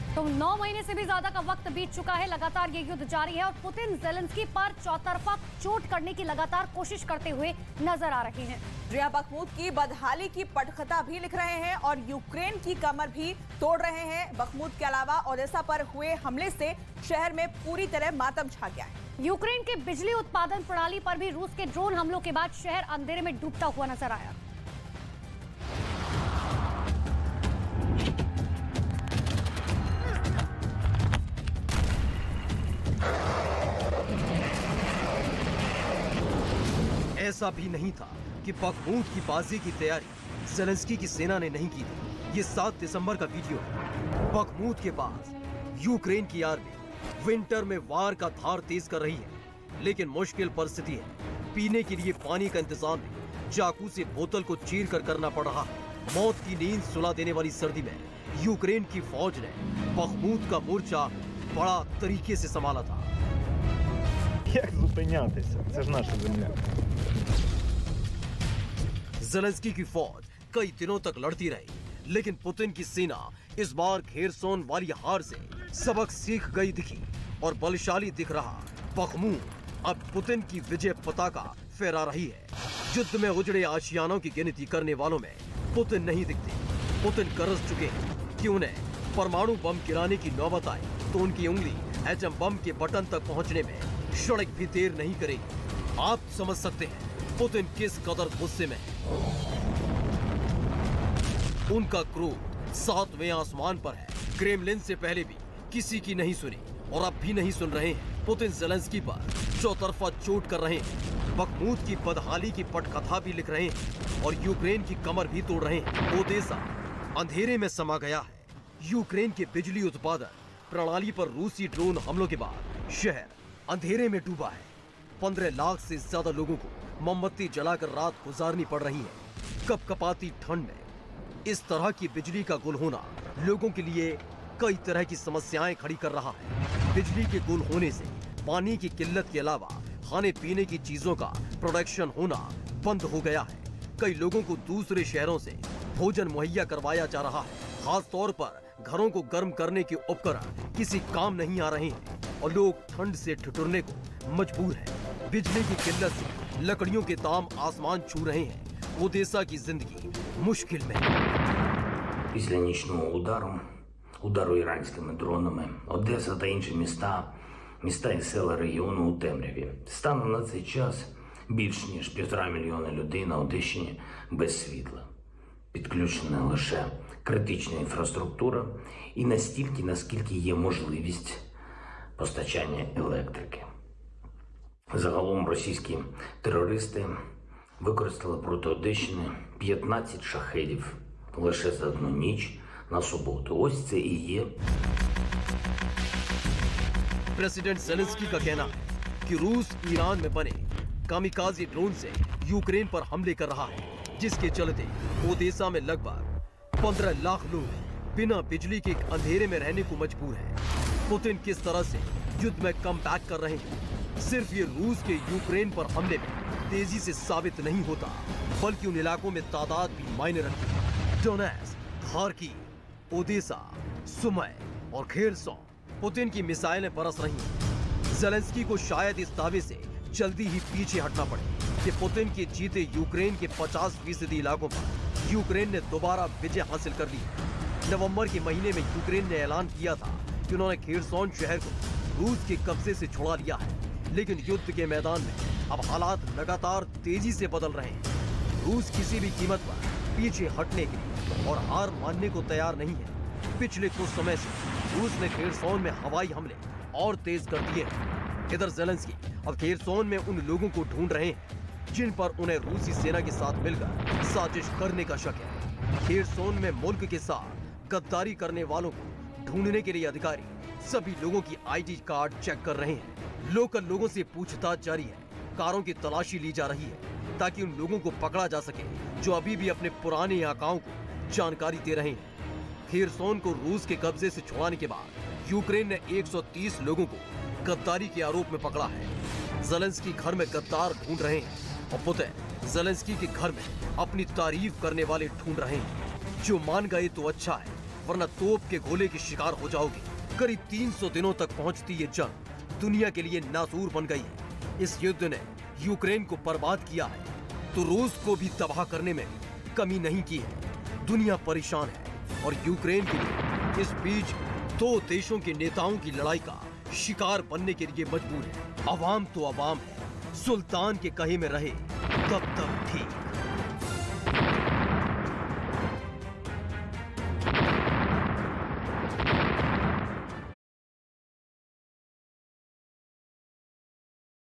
तो 9 महीने से भी ज्यादा का वक्त बीत चुका है, लगातार ये युद्ध जारी है और पुतिन ज़ेलेंस्की पर चौतरफा चोट करने की लगातार कोशिश करते हुए नजर आ रहे हैं। जिया बखमूत की बदहाली की पटकथा भी लिख रहे हैं और यूक्रेन की कमर भी तोड़ रहे हैं। बखमूत के अलावा ओडेसा पर हुए हमले से शहर में पूरी तरह मातम छा गया है। यूक्रेन के बिजली उत्पादन प्रणाली पर भी रूस के ड्रोन हमलों के बाद शहर अंधेरे में डूबता हुआ नजर आया। ऐसा भी नहीं था कि बखमूत की बाजी की तैयारी ज़ेलेंस्की की सेना ने नहीं की थी। ये 7 दिसंबर का वीडियो है। बखमूत के पास यूक्रेन की आर्मी विंटर में वार का धार तेज कर रही है, लेकिन मुश्किल परिस्थिति है। पीने के लिए पानी का इंतजाम भी चाकू से बोतल को चीर कर करना पड़ रहा है। मौत की नींद सुला देने वाली सर्दी में यूक्रेन की फौज ने बखमूत का मोर्चा बड़ा तरीके से संभाला था। Як зупинятися? Це ж наша земля. ज़ेलेंस्की की फौज कई दिनों तक लड़ती रही, लेकिन पुतिन की सेना इस बार खेरसोन वाली हार से सबक सीख गई दिखी और बलशाली दिख रहा बखमूत अब पुतिन की विजय पताका फहरा रही है। युद्ध में उजड़े आशियानों की गिनती करने वालों में पुतिन नहीं दिखते। पुतिन गरज चुके हैं कि उन्हें परमाणु बम गिराने की नौबत आए तो उनकी उंगली एटम बम के बटन तक पहुंचने में क्षणिक भी देर नहीं करेगी। आप समझ सकते हैं पुतिन किस कदर गुस्से में है। उनका क्रोध 7वें आसमान पर है। क्रेमलिन से पहले भी किसी की नहीं सुनी और अब भी नहीं सुन रहे हैं। पुतिन ज़ेलेंस्की पर चौतरफा चोट कर रहे हैं। बखमूत की बदहाली की पटकथा भी लिख रहे हैं और यूक्रेन की कमर भी तोड़ रहे हैं। ओडेसा अंधेरे में समा गया है। यूक्रेन के बिजली उत्पादन प्रणाली पर रूसी ड्रोन हमलों के बाद शहर अंधेरे में डूबा है। 15 लाख से ज्यादा लोगों को मोमबत्ती जलाकर रात गुजारनी पड़ रही है। कपकपाती ठंड में इस तरह की बिजली का गुल होना लोगों के लिए कई तरह की समस्याएं खड़ी कर रहा है। बिजली के गुल होने से पानी की किल्लत के अलावा खाने पीने की चीजों का प्रोडक्शन होना बंद हो गया है। कई लोगों को दूसरे शहरों से भोजन मुहैया करवाया जा रहा है। खास तौर पर घरों को गर्म करने के उपकरण किसी काम नहीं आ रहे हैं और लोग ठंड से ठिठुरने को मजबूर हैं। बिजली की किल्लत से लकड़ियों के दाम आसमान छू रहे हैं। ओडेसा की जिंदगी मुश्किल में है। Після нічного удару іранськими дронами, Одеса та інші міста і села регіону у темряві. Станом на цей час більш ніж 1,5 мільйона людей на Одещині без світла. Підключена лише критична інфраструктура і настільки, наскільки є можливість постачання електрики. Загалом російські терористи використали проти Одещини 15 шахедів лише за одну ніч на суботу. Ось це і є. प्रेसिडेंट ज़ेलेंस्की का कहना है कि रूस ईरान में बने कामिकाज़ी ड्रोन से यूक्रेन पर हमले कर रहा है, जिसके चलते ओडेसा में लगभग 15 लाख लोग बिना बिजली के अंधेरे में रहने को मजबूर हैं। पुतिन किस तरह से युद्ध में कम बैक कर रहे हैं, सिर्फ ये रूस के यूक्रेन पर हमले में तेजी से साबित नहीं होता, बल्कि उन इलाकों में तादाद भी मायने रखती है। डोनेट्स्क, खार्किव, ओडेसा, सुमी और खेरसोन पुतिन की मिसाइलें बरस रही हैं। ज़ेलेंस्की को शायद इस दावे से जल्दी ही पीछे हटना पड़े कि पुतिन के जीते यूक्रेन के 50% इलाकों पर यूक्रेन ने दोबारा विजय हासिल कर ली है। नवंबर के महीने में यूक्रेन ने ऐलान किया था कि उन्होंने खेरसोन शहर को रूस के कब्जे से छुड़ा लिया है, लेकिन युद्ध के मैदान में अब हालात लगातार तेजी से बदल रहे हैं। रूस किसी भी कीमत पर पीछे हटने के लिए और हार मानने को तैयार नहीं है। पिछले कुछ समय से रूस ने खेरसोन में हवाई हमले और तेज कर दिए हैं। इधर ज़ेलेंस्की अब खेरसोन में उन लोगों को ढूंढ रहे हैं जिन पर उन्हें रूसी सेना के साथ मिलकर साजिश करने का शक है। खेरसोन में मुल्क के साथ गद्दारी करने वालों को ढूंढने के लिए अधिकारी सभी लोगों की आईडी कार्ड चेक कर रहे हैं। लोकल लोगों से पूछताछ जारी है। कारों की तलाशी ली जा रही है ताकि उन लोगों को पकड़ा जा सके जो अभी भी अपने पुराने आकाओं को जानकारी दे रहे हैं। खेरसोन को रूस के कब्जे से छुड़ाने के बाद यूक्रेन ने 130 लोगों को गद्दारी के आरोप में पकड़ा है। ज़ेलेंस्की घर में गद्दार ढूंढ रहे हैं और पुतिन ज़ेलेंस्की के घर में अपनी तारीफ करने वाले ढूंढ रहे हैं। जो मान गए तो अच्छा है, वरना तोप के गोले की शिकार हो जाओगे। करीब 300 दिनों तक पहुंचती ये जंग दुनिया के लिए नासूर बन गई है। इस युद्ध ने यूक्रेन को बर्बाद किया है तो रूस को भी तबाह करने में कमी नहीं की है। दुनिया परेशान है और यूक्रेन के लिए इस बीच दो देशों के नेताओं की लड़ाई का शिकार बनने के लिए मजबूर है। अवाम तो अवाम है, सुल्तान के कहे में रहे तब तक ठीक।